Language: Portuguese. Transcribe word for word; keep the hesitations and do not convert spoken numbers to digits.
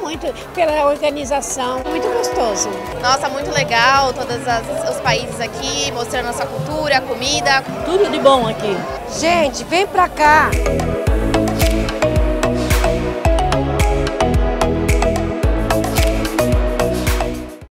muito pela organização, muito gostoso. Nossa, muito legal, todos os países aqui, mostrando nossa cultura, comida. Tudo de bom aqui. Gente, vem pra cá!